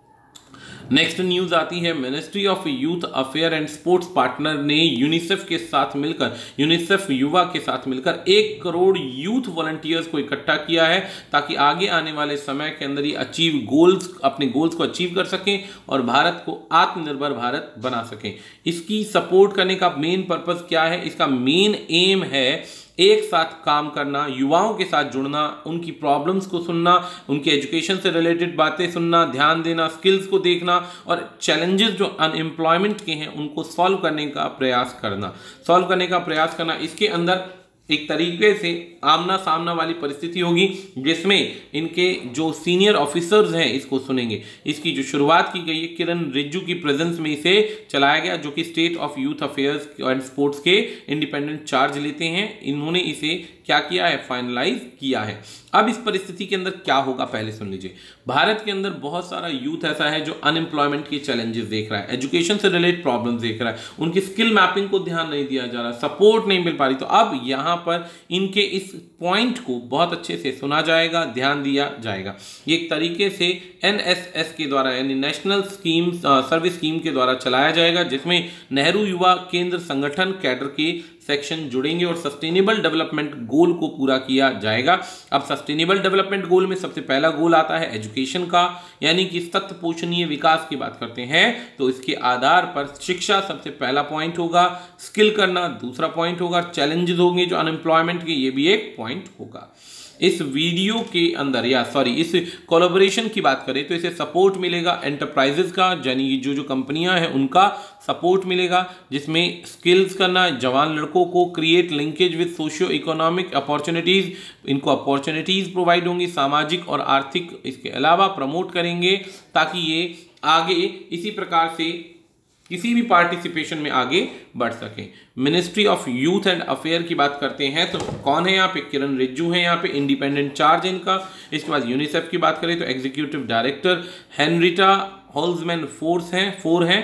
A: नेक्स्ट न्यूज आती है ministry of youth affair and sports partner ने यूनिसेफ के साथ मिलकर यूनिसेफ युवा के साथ मिलकर एक करोड़ यूथ वॉलंटियर्स को इकट्ठा किया है ताकि आगे आने वाले समय के अंदर ये अचीव गोल्स अपने गोल्स को अचीव कर सकें और भारत को आत्मनिर्भर भारत बना सकें। इसकी सपोर्ट करने का मेन पर्पस क्या है? इसका मेन एम है एक साथ काम करना, युवाओं के साथ जुड़ना, उनकी प्रॉब्लम्स को सुनना, उनके एजुकेशन से रिलेटेड बातें सुनना, ध्यान देना, स्किल्स को देखना और चैलेंजेस जो अनएम्प्लॉयमेंट के हैं उनको सॉल्व करने का प्रयास करना सॉल्व करने का प्रयास करना। इसके अंदर एक तरीके से आमना सामना वाली परिस्थिति होगी जिसमें इनके जो सीनियर ऑफिसर्स हैं इसको सुनेंगे। इसकी जो शुरुआत की गई है किरण रिजिजू की प्रेजेंस में इसे चलाया गया, जो कि state of youth affairs and sports के इंडिपेंडेंट चार्ज लेते हैं। इन्होंने इसे क्या किया है? फाइनलाइज किया है। अब इस परिस्थिति के अंदर क्या होगा पहले सुन लीजिए। भारत के अंदर बहुत सारा यूथ ऐसा है जो अनएम्प्लॉयमेंट के चैलेंजेस देख रहा है, एजुकेशन से रिलेटेड प्रॉब्लम्स देख रहा है, उनकी स्किल मैपिंग को ध्यान नहीं दिया जा रहा, सपोर्ट नहीं मिल पा रही। तो अब यहाँ पर इनके इस पॉइंट को बहुत अच्छे से सुना जाएगा, ध्यान दिया जाएगा। ये एक तरीके से एनएसएस के द्वारा यानी नेशनल स्कीम सर्विस स्कीम के द्वारा चलाया जाएगा, जिसमें नेहरू युवा केंद्र संगठन कैडर के सेक्शन जुड़ेंगे और सस्टेनेबल डेवलपमेंट गोल को पूरा किया जाएगा। अब सस्टेनेबल डेवलपमेंट गोल में सबसे पहला गोल आता है एजुकेशन का, यानी कि सतत पोषणीय विकास की बात करते हैं तो इसके आधार पर शिक्षा सबसे पहला पॉइंट होगा, स्किल करना दूसरा पॉइंट होगा, चैलेंजेस होंगे जो अनएम्प्लॉयमेंट के ये भी एक पॉइंट होगा। इस वीडियो के अंदर या सॉरी इस कोलैबोरेशन की बात करें तो इसे सपोर्ट मिलेगा एंटरप्राइजेस का, यानी जो जो कंपनियां हैं उनका सपोर्ट मिलेगा, जिसमें स्किल्स करना, जवान लड़कों को create linkage with socio economic opportunities, इनको अपॉर्चुनिटीज़ प्रोवाइड होंगी, सामाजिक और आर्थिक इसके अलावा प्रमोट करेंगे ताकि ये आगे इसी प्रकार से किसी भी पार्टिसिपेशन में आगे बढ़ सके। Ministry of youth and affair की बात करते हैं तो कौन है यहाँ पे? किरण रिजिजू है यहाँ पे, इंडिपेंडेंट चार्ज इनका। इसके बाद यूनिसेफ की बात करें तो executive director Henrietta Holzman Force हैं फोर हैं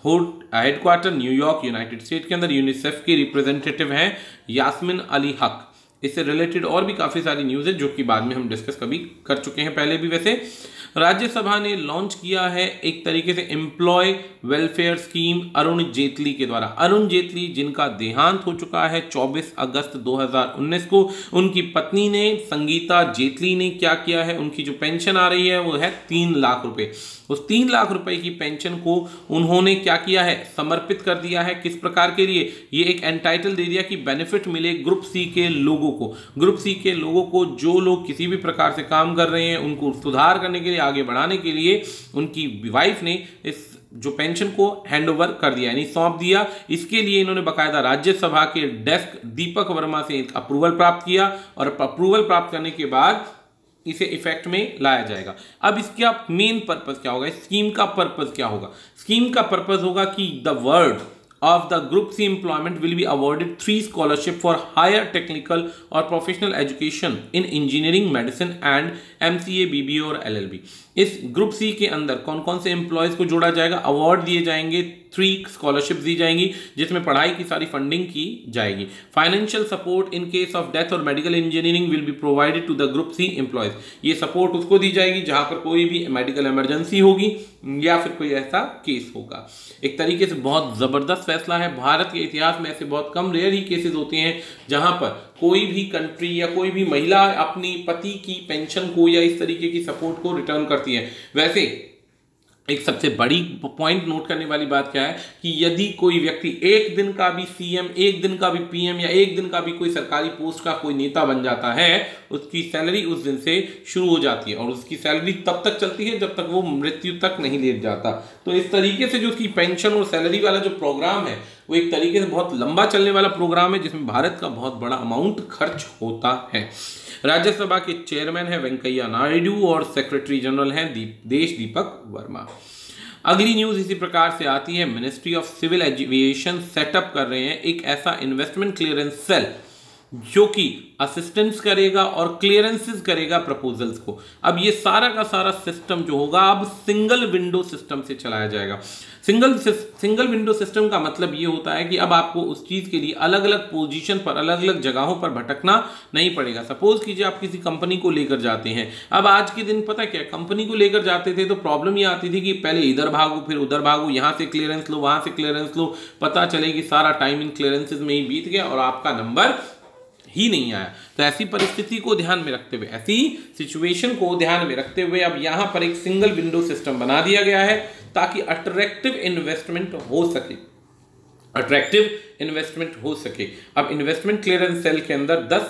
A: हेडक्वार्टर न्यूयॉर्क यूनाइटेड स्टेट के अंदर। यूनिसेफ की रिप्रेजेंटेटिव हैं यास्मिन अली हक। इससे रिलेटेड और भी काफ़ी सारी न्यूज़ है जो कि बाद में हम डिस्कस कभी कर चुके हैं पहले भी। वैसे राज्यसभा ने लॉन्च किया है एक तरीके से employ welfare scheme Arun Jaitley के द्वारा। अरुण जेटली जिनका देहांत हो चुका है चौबीस अगस्त दो हज़ार उन्नीस को, उनकी पत्नी ने संगीता जेटली ने क्या किया है, उनकी जो पेंशन आ रही है वो है तीन लाख रुपए। उस तीन लाख रुपए की पेंशन को उन्होंने क्या किया है, समर्पित कर दिया है। किस प्रकार के लिए, ये एक एंटाइटल दे दिया कि बेनिफिट मिले ग्रुप सी के लोगों को। ग्रुप सी के लोगों को जो लोग किसी भी प्रकार से काम कर रहे हैं उनको सुधार करने के लिए, आगे बढ़ाने के लिए उनकी वाइफ ने इस जो पेंशन को हैंडओवर कर दिया, यानी सौंप दिया। इसके लिए इन्होंने बकायदा राज्यसभा के डेस्क दीपक वर्मा से एक अप्रूवल प्राप्त किया और अप्रूवल प्राप्त करने के बाद इसे इफेक्ट में लाया जाएगा। अब इसका मेन पर्पस क्या होगा, स्कीम का पर्पस क्या होगा? स्कीम का पर्पस होगा कि the word of the group C employment will be awarded three scholarship for higher technical or professional education in engineering, medicine and M C A, B B A और L L B। इस group C के अंदर कौन कौन से employees को जोड़ा जाएगा, अवार्ड दिए जाएंगे, थ्री स्कॉलरशिप दी जाएंगी जिसमें पढ़ाई की सारी फंडिंग की जाएगी। Financial support in case of death और medical engineering will be provided to the group C employees. ये सपोर्ट उसको दी जाएगी जहां पर कोई भी मेडिकल इमरजेंसी होगी या फिर कोई ऐसा केस होगा। एक तरीके से बहुत जबरदस्त फैसला है। भारत के इतिहास में ऐसे बहुत कम रेयर ही केसेस होते हैं जहां पर कोई भी कंट्री या कोई भी महिला अपनी पति की पेंशन को या इस तरीके की सपोर्ट को रिटर्न करती है। वैसे एक सबसे बड़ी पॉइंट नोट करने वाली बात क्या है कि यदि कोई व्यक्ति एक दिन का भी सीएम, एक दिन का भी पीएम या एक दिन का भी कोई सरकारी पोस्ट का कोई नेता बन जाता है, उसकी सैलरी उस दिन से शुरू हो जाती है और उसकी सैलरी तब तक चलती है जब तक वो मृत्यु तक नहीं ले जाता। तो इस तरीके से जो उसकी पेंशन और सैलरी वाला जो प्रोग्राम है वो एक तरीके से बहुत लंबा चलने वाला प्रोग्राम है जिसमें भारत का बहुत बड़ा अमाउंट खर्च होता है। राज्यसभा के चेयरमैन है वेंकैया नायडू और सेक्रेटरी जनरल हैं दीप, देश दीपक वर्मा। अगली न्यूज इसी प्रकार से आती है, ministry of civil aviation setup कर रहे हैं एक ऐसा इन्वेस्टमेंट क्लियरेंस सेल जो कि असिस्टेंस करेगा और क्लियरेंसेस करेगा प्रपोजल्स को। अब ये सारा का सारा सिस्टम जो होगा अब सिंगल विंडो सिस्टम से चलाया जाएगा। सिंगल सिंगल विंडो सिस्टम का मतलब ये होता है कि अब आपको उस चीज के लिए अलग अलग पोजीशन पर, अलग अलग जगहों पर भटकना नहीं पड़ेगा। सपोज कीजिए आप किसी कंपनी को लेकर जाते हैं। अब आज के दिन पता क्या, कंपनी को लेकर जाते थे तो प्रॉब्लम ये आती थी कि पहले इधर भागो फिर उधर भागो, यहाँ से क्लियरेंस लो वहां से क्लियरेंस लो, पता चले कि सारा टाइम इन क्लियरेंसेज में ही बीत गया और आपका नंबर ही नहीं आया। तो ऐसी परिस्थिति को ध्यान में रखते हुए, ऐसी सिचुएशन को ध्यान में रखते हुए अब यहां पर एक सिंगल विंडो सिस्टम बना दिया गया है ताकि अट्रैक्टिव इन्वेस्टमेंट हो सके, अट्रैक्टिव इन्वेस्टमेंट हो सके। अब इन्वेस्टमेंट क्लियरेंस सेल के अंदर दस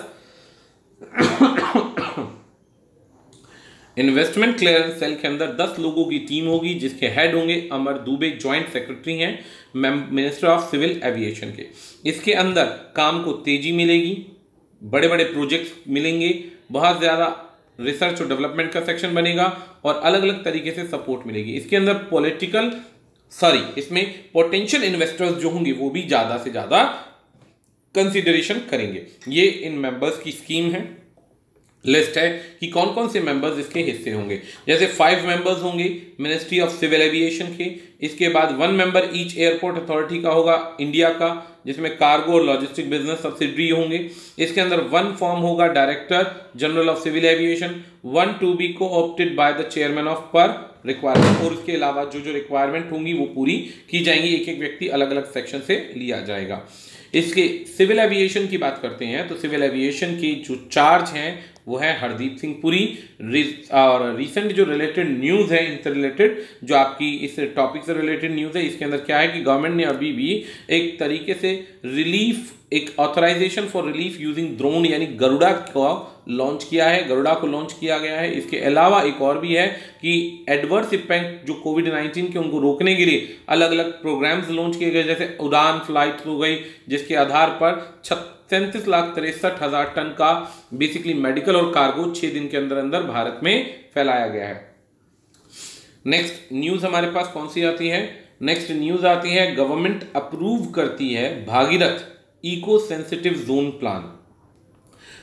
A: इन्वेस्टमेंट क्लियरेंस सेल के अंदर दस लोगों की टीम होगी जिसके हेड होंगे अमर दुबे, ज्वाइंट सेक्रेटरी हैं मिनिस्टर ऑफ सिविल एविएशन के। इसके अंदर काम को तेजी मिलेगी, बड़े बड़े प्रोजेक्ट्स मिलेंगे, बहुत ज़्यादा रिसर्च और डेवलपमेंट का सेक्शन बनेगा और अलग अलग तरीके से सपोर्ट मिलेगी। इसके अंदर पॉलिटिकल सॉरी इसमें पोटेंशियल इन्वेस्टर्स जो होंगे वो भी ज़्यादा से ज़्यादा कंसिडरेशन करेंगे। ये इन मेंबर्स की स्कीम है, लिस्ट है कि कौन कौन से मेंबर्स इसके हिस्से होंगे। जैसे फाइव मेंबर्स होंगे मिनिस्ट्री ऑफ सिविल एविएशन के, इसके बाद one member each airport authority का होगा इंडिया का, जिसमें कार्गो और लॉजिस्टिक बिजनेस सब्सिडरी होंगे। इसके अंदर वन फॉर्म होगा director general of civil aviation, one to be coopted by the chairman of per requirement, और इसके अलावा जो जो रिक्वायरमेंट होंगी वो पूरी की जाएंगी। एक एक व्यक्ति अलग अलग सेक्शन से लिया जाएगा। इसके सिविल एविएशन की बात करते हैं तो सिविल एविएशन की जो चार्ज हैं वो है हरदीप सिंह पुरी। और रिसेंट जो रिलेटेड न्यूज़ है इनसे रिलेटेड, जो आपकी इस टॉपिक से रिलेटेड न्यूज़ है, इसके अंदर क्या है कि गवर्नमेंट ने अभी भी एक तरीके से रिलीफ, एक authorization for relief using drone यानी गरुड़ा को लॉन्च किया है, गरुड़ा को लॉन्च किया गया है। इसके अलावा एक और भी है कि एडवर्स इम्पैक्ट जो कोविड नाइन्टीन के उनको रोकने के लिए अलग अलग प्रोग्राम्स लॉन्च किए गए, जैसे उड़ान फ्लाइट हो गई, जिसके आधार पर सैंतीस लाख तिरसठ हजार टन का बेसिकली मेडिकल और कार्गो छह दिन के अंदर अंदर भारत में फैलाया गया है। नेक्स्ट न्यूज हमारे पास कौन सी आती है? नेक्स्ट न्यूज आती है गवर्नमेंट अप्रूव करती है Bhagirath eco sensitive zone plan.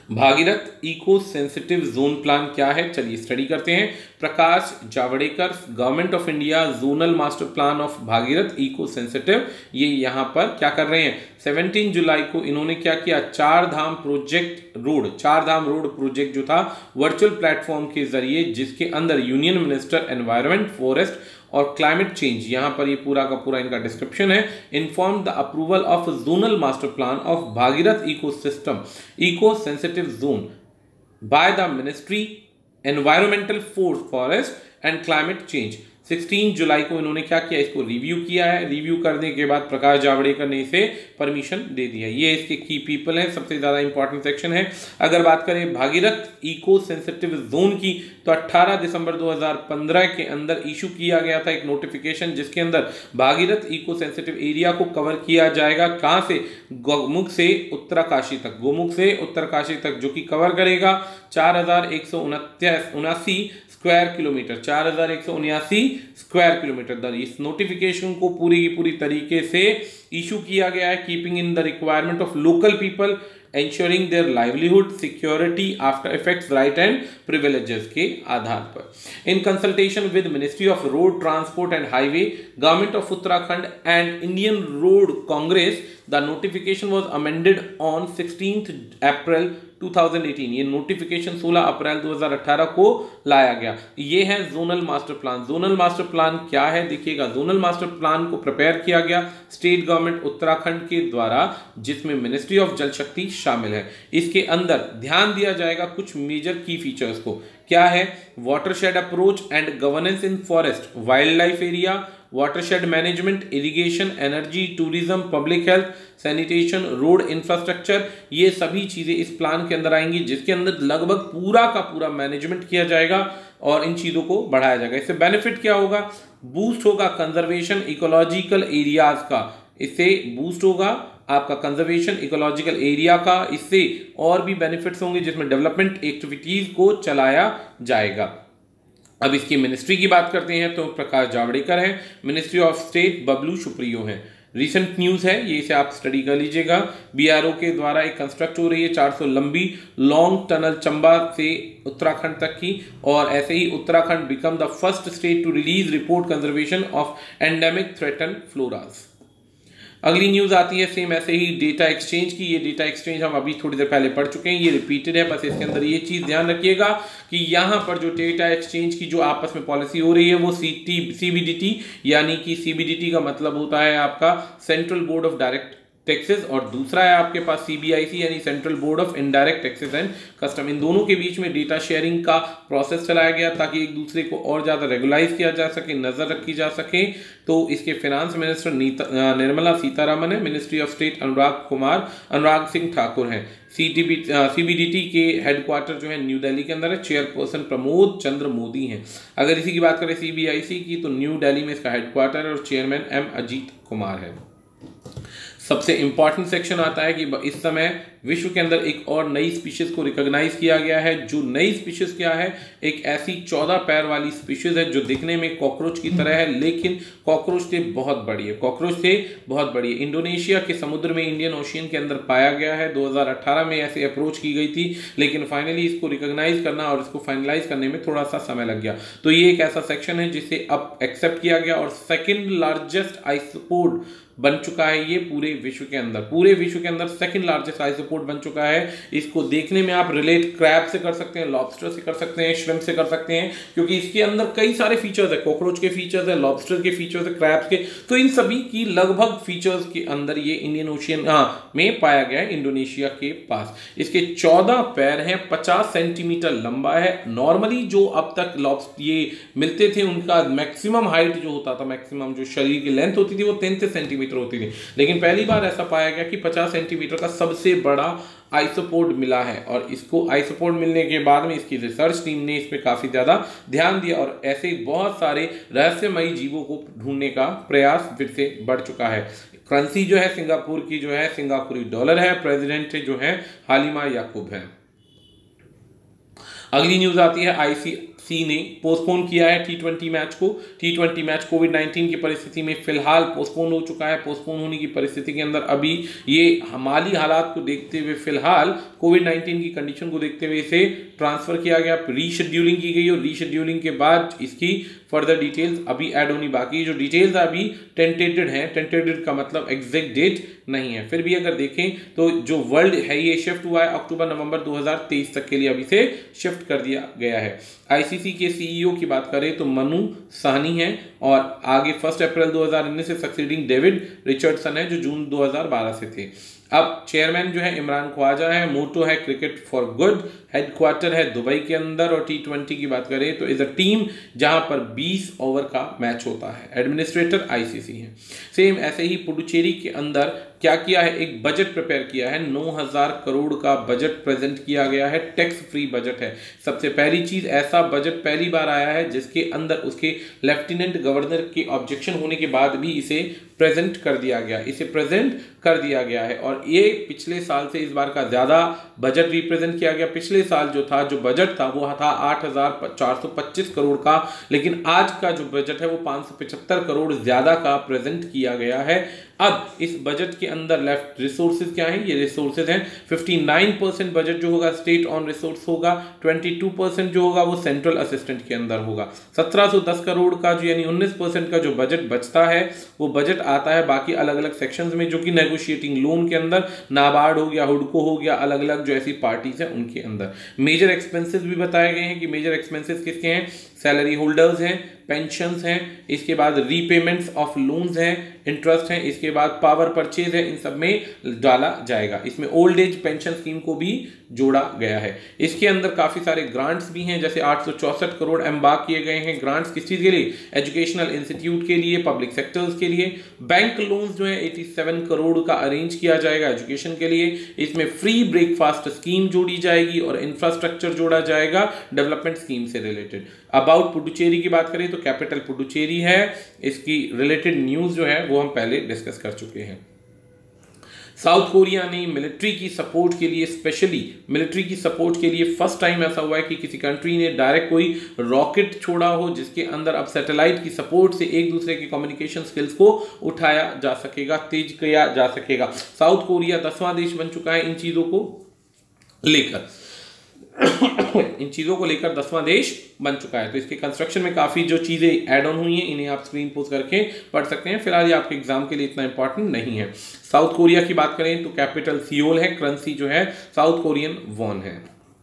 A: Bhagirath eco sensitive zone plan क्या है, चलिए स्टडी करते हैं। Prakash Javadekar, government of India, zonal master plan of Bhagirath eco sensitive, ये यहाँ पर क्या कर रहे हैं, सत्रह जुलाई को इन्होंने क्या किया, चार धाम प्रोजेक्ट रोड, चार धाम रोड प्रोजेक्ट जो था वर्चुअल प्लेटफॉर्म के जरिए, जिसके अंदर यूनियन मिनिस्टर एनवायरमेंट, फॉरेस्ट और क्लाइमेट चेंज, यहां पर ये पूरा का पूरा इनका डिस्क्रिप्शन है, inform the approval of zonal master plan of Bhagirath eco system eco sensitive zone by the ministry environmental, force, forest and climate change. सोलह जुलाई को इन्होंने क्या किया, इसको रिव्यू किया है। रिव्यू करने के बाद प्रकाश जावड़ेकर ने इसे परमिशन दे दिया। ये इसके की पीपल हैं, सबसे ज्यादा इंपॉर्टेंट सेक्शन है। अगर बात करें भागीरथ इको सेंसिटिव जोन की, तो अठारह दिसंबर दो हज़ार पंद्रह के अंदर इशू किया गया था एक नोटिफिकेशन, जिसके अंदर भागीरथ इको सेंसिटिव एरिया को कवर किया जाएगा। कहां से, गोमुख से उत्तरकाशी तक, गोमुख से उत्तरकाशी तक, जो कि कवर करेगा चार हजार एक सौ उनासी स्क्वायर किलोमीटर, चार हजार एक सौ उन्यासी स्क्वायर किलोमीटर दर। इस नोटिफिकेशन को पूरी की पूरी तरीके से इशू किया गया है, keeping in the requirement of local people, ensuring their livelihood, security, after effects, right and privileges के आधार पर। In consultation with Ministry of Road Transport and Highway, Government of Uttarakhand and Indian Road Congress, the notification was amended on sixteenth April दो हज़ार अठारह। ये notification सोलह अप्रैल दो हज़ार अठारह को लाया गया। ये है zonal master plan. Zonal master plan क्या है, देखिएगा, जोनल मास्टर प्लान को प्रिपेयर किया गया स्टेट गवर्नमेंट उत्तराखंड के द्वारा, जिसमें मिनिस्ट्री ऑफ जल शक्ति शामिल है। इसके अंदर ध्यान दिया जाएगा कुछ मेजर की फीचर्स को। क्या है, watershed approach and governance in forest, wild life area, watershed management, irrigation, energy, tourism, public health, sanitation, road infrastructure, ये सभी चीजें इस प्लान के अंदर आएंगी, जिसके अंदर लगभग पूरा का पूरा मैनेजमेंट किया जाएगा और इन चीजों को बढ़ाया जाएगा। इससे बेनिफिट क्या होगा, बूस्ट होगा कंजर्वेशन इकोलॉजिकल एरियाज का, इससे बूस्ट होगा आपका कंजर्वेशन इकोलॉजिकल एरिया का, इससे और भी बेनिफिट्स होंगे, जिसमें डेवलपमेंट एक्टिविटीज को चलाया जाएगा। अब इसकी मिनिस्ट्री की बात करते हैं तो प्रकाश जावड़ेकर है, ministry of state Babul Supriyo है। रिसेंट न्यूज़ है ये, इसे आप स्टडी कर लीजिएगा। बीआरओ के द्वारा एक कंस्ट्रक्ट हो रही है चार सौ लंबी लॉन्ग टनल चंबा से उत्तराखंड तक की, और ऐसे ही Uttarakhand become the first state to release report conservation of endemic threatened floras. अगली न्यूज आती है सेम ऐसे ही डेटा एक्सचेंज की। ये डेटा एक्सचेंज हम अभी थोड़ी देर पहले पढ़ चुके हैं, ये रिपीटेड है, बस इसके अंदर ये चीज ध्यान रखिएगा कि यहाँ पर जो डेटा एक्सचेंज की जो आपस में पॉलिसी हो रही है वो सी टी सीबीडीटी, यानी कि सीबीडीटी का मतलब होता है आपका central board of direct taxes, और दूसरा है आपके पास सीबीआईसी यानी central board of indirect taxes and custom. इन दोनों के बीच में डेटा शेयरिंग का प्रोसेस चलाया गया ताकि एक दूसरे को और ज्यादा रेगुलाइज किया जा सके, नजर रखी जा सके। तो इसके फाइनेंस मिनिस्टर निर्मला सीतारामन है, ministry of state Anurag Kumar Anurag Singh Thakur हैं, सीटीबी सीबीडीटी के हेडक्वार्टर जो है न्यू दिल्ली के अंदर है, चेयरपर्सन प्रमोद चंद्र मोदी हैं। अगर इसी की बात करें सीबीआईसी की, तो न्यू दिल्ली में इसका हेडक्वार्टर है और चेयरमैन एम अजीत कुमार है। सबसे इंपॉर्टेंट सेक्शन आता है कि इस समय विश्व के अंदर एक और नई स्पीशीज को रिकॉग्नाइज किया गया है। जो नई स्पीशीज क्या है, एक ऐसी चौदह पैर वाली स्पीशीज है जो दिखने में कॉकरोच की तरह है, लेकिन कॉकरोच से बहुत बड़ी है, कॉकरोच से बहुत बड़ी है। इंडोनेशिया के समुद्र में, इंडियन ओशियन के अंदर पाया गया है। दो हज़ार अठारह में ऐसे अप्रोच की गई थी, लेकिन फाइनली इसको रिकॉग्नाइज करना और इसको फाइनलाइज करने में थोड़ा सा समय लग गया। तो ये एक ऐसा सेक्शन है जिसे अब एक्सेप्ट किया गया और सेकेंड लार्जेस्ट आइसोपोड बन चुका है ये पूरे विश्व के अंदर। पूरे विश्व के अंदर सेकंड लार्जेस्ट आइसोपोड बन चुका है। इसको देखने में आप रिलेट क्रैब से कर सकते हैं, लॉबस्टर से कर सकते हैं, श्रिम्प से कर सकते हैं, क्योंकि इसके अंदर कई सारे फीचर्स है। कॉकरोच के फीचर्स है, लॉबस्टर के फीचर्स है, क्रैब्स के, तो इन सभी की लगभग फीचर्स के अंदर ये इंडियन ओशियन हाँ में पाया गया है, इंडोनेशिया के पास। इसके चौदह पैर हैं, पचास सेंटीमीटर लंबा है। नॉर्मली जो अब तक लॉबस्टर ये मिलते थे उनका मैक्सिमम हाइट जो होता था, मैक्सिमम जो शरीर की लेंथ होती थी वो तैंतीस सेंटीमीटर होती थी, लेकिन पहली बार ऐसा पाया गया कि पचास सेंटीमीटर का सबसे बड़ा आइसोपोड मिला है। और इसको आइसोपोड मिलने के बाद में इसकी रिसर्च टीम ने इस पे काफी ज्यादा ध्यान दिया और ऐसे बहुत सारे रहस्यमयी जीवों को ढूंढने का प्रयास फिर से बढ़ चुका है। करेंसी जो है सिंगापुर की जो है सिंगापुरी डॉलर है, प्रेसिडेंट जो है हालिमा याकूब है। अगली न्यूज आती है आईसी सी ने पोस्टपोन किया है टी ट्वेंटी मैच को। T twenty match COVID nineteen की परिस्थिति में फिलहाल पोस्टपोन हो चुका है। पोस्टपोन होने की परिस्थिति के अंदर अभी ये माली हालात को देखते हुए फिलहाल कोविड नाइन्टीन की कंडीशन को देखते हुए इसे ट्रांसफर किया गया, रीशेड्यूलिंग की गई और रीशेड्यूलिंग के बाद इसकी फर्दर डिटेल्स अभी ऐड होनी बाकी है। जो डिटेल्स अभी टेंटेटेड हैं, टेंटेटेड का मतलब एग्जैक्ट डेट नहीं है, फिर भी अगर देखें तो जो वर्ल्ड है ये शिफ्ट हुआ है अक्टूबर नवंबर दो हज़ार तेईस तक के लिए अभी से शिफ्ट कर दिया गया है। आईसीसी के सीईओ की बात करें तो मनु साहनी है और आगे फर्स्ट अप्रैल दो हज़ार उन्नीस से सक्सीडिंग डेविड रिचर्डसन है जो जून दो हज़ार बारह से थे। अब चेयरमैन जो है इमरान ख्वाजा है, मोटो है क्रिकेट फॉर गुड, हेडक्वार्टर है दुबई के अंदर और टी ट्वेंटी की बात करें तो इज अ टीम जहां पर बीस ओवर का मैच होता है। एडमिनिस्ट्रेटर आईसीसी है। सेम ऐसे ही पुडुचेरी के अंदर क्या किया है, एक बजट प्रिपेयर किया है, नौ हज़ार करोड़ का बजट प्रेजेंट किया गया है, टैक्स फ्री बजट है। सबसे पहली चीज, ऐसा बजट पहली बार आया है जिसके अंदर उसके लेफ्टिनेंट गवर्नर के ऑब्जेक्शन होने के बाद भी इसे प्रेजेंट कर दिया गया इसे प्रेजेंट कर दिया गया है और ये पिछले साल से इस बार का ज्यादा बजट रिप्रेजेंट किया गया। पिछले साल जो था जो बजट था वो था आठ हज़ार चार सौ पच्चीस करोड़ का, लेकिन आज का जो बजट है वो पाँच सौ पचहत्तर करोड़ ज्यादा का प्रेजेंट किया गया है। अब इस बजट के अंदर लेफ्ट रिसोर्सेज क्या हैं, ये रिसोर्सेज हैं उनसठ परसेंट बजट जो होगा स्टेट ऑन रिसोर्स होगा, बाईस परसेंट जो होगा वो सेंट्रल असिस्टेंट के अंदर होगा। सत्रह सौ दस करोड़ का जो यानी उन्नीस परसेंट का जो बजट बचता है वो बजट आता है बाकी अलग अलग सेक्शंस में, जो कि नेगोशिएटिंग लोन के अंदर नाबार्ड हो गया, हुडको हो गया, अलग अलग जो ऐसी पार्टीज हैं उनके अंदर। मेजर एक्सपेंसेस भी बताए गए हैं कि मेजर एक्सपेंसेस किसके हैं, सैलरी होल्डर्स हैं, पेंशन्स हैं, इसके बाद रीपेमेंट्स ऑफ लोन्स हैं, इंटरेस्ट हैं, इसके बाद पावर परचेज है, इन सब में डाला जाएगा। इसमें ओल्ड एज पेंशन स्कीम को भी जोड़ा गया है। इसके अंदर काफी सारे ग्रांट्स भी हैं, जैसे आठ सौ चौसठ करोड़ एम्बार्क किए गए हैं ग्रांट्स किस चीज के लिए, एजुकेशनल इंस्टीट्यूट के लिए, पब्लिक सेक्टर्स के लिए। बैंक लोन्स जो है सत्तासी करोड़ का अरेंज किया जाएगा एजुकेशन के लिए। इसमें फ्री ब्रेकफास्ट स्कीम जोड़ी जाएगी और इंफ्रास्ट्रक्चर जोड़ा जाएगा डेवलपमेंट स्कीम से रिलेटेड। अबाउट पुडुचेरी की बात करें तो कैपिटल पुडुचेरी है, इसकी रिलेटेड न्यूज जो है वो हम पहले डिस्कस कर चुके हैं। साउथ कोरिया ने मिलिट्री की सपोर्ट के लिए, स्पेशली मिलिट्री की सपोर्ट के लिए फर्स्ट टाइम ऐसा हुआ है कि किसी कंट्री ने डायरेक्ट कोई रॉकेट छोड़ा हो जिसके अंदर अब सैटेलाइट की सपोर्ट से एक दूसरे के कम्युनिकेशन स्किल्स को उठाया जा सकेगा, तेज किया जा सकेगा। साउथ कोरिया दसवां देश बन चुका है इन चीजों को लेकर इन चीजों को लेकर दसवां देश बन चुका है। तो इसके कंस्ट्रक्शन में काफी जो चीजें ऐड ऑन हुई हैं इन्हें आप स्क्रीन पोस्ट करके पढ़ सकते हैं। फिलहाल ये आपके एग्जाम के लिए इतना इंपॉर्टेंट नहीं है। साउथ कोरिया की बात करें तो कैपिटल सियोल है, करेंसी जो है साउथ कोरियन वॉन है।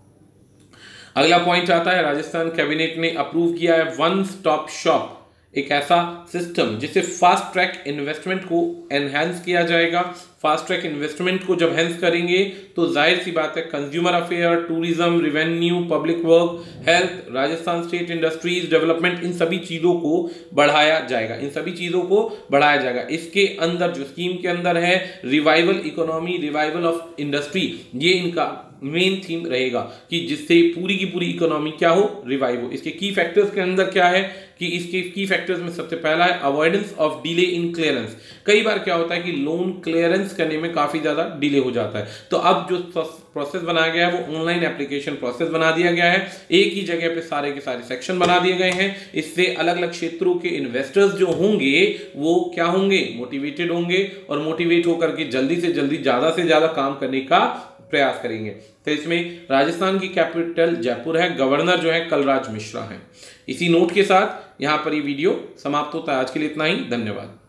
A: अगला पॉइंट आता है, राजस्थान कैबिनेट ने अप्रूव किया है वन स्टॉप शॉप, एक ऐसा सिस्टम जिससे फास्ट ट्रैक इन्वेस्टमेंट को एनहांस किया जाएगा। फास्ट ट्रैक इन्वेस्टमेंट को जब हैंस करेंगे तो जाहिर सी बात है consumer affair, tourism, revenue, public work, health, Rajasthan state industries development, इन सभी चीज़ों को बढ़ाया जाएगा इन सभी चीज़ों को बढ़ाया जाएगा। इसके अंदर जो स्कीम के अंदर है revival economy, revival of industry, ये इनका मेन थीम रहेगा कि जिससे पूरी की पूरी इकोनॉमी क्या हो, रिवाइव हो। इसके की फैक्टर्स के अंदर क्या है कि इसके की फैक्टर्स में सबसे पहला है avoidance of delay in clearance. कई बार क्या होता है कि लोन क्लियरेंस करने में काफी ज्यादा डिले हो जाता है, तो अब जो प्रोसेस बनाया गया है वो ऑनलाइन एप्लीकेशन प्रोसेस बना दिया गया है। एक ही जगह पे सारे के सारे सेक्शन बना दिए गए हैं। इससे अलग अलग क्षेत्रों के इन्वेस्टर्स जो होंगे वो क्या होंगे, मोटिवेटेड होंगे और मोटिवेट होकर के जल्दी से जल्दी ज्यादा से ज्यादा काम करने का प्रयास करेंगे। तो इसमें राजस्थान की कैपिटल जयपुर है, गवर्नर जो है कलराज मिश्रा है। इसी नोट के साथ यहां पर ये वीडियो समाप्त होता है। आज के लिए इतना ही, धन्यवाद।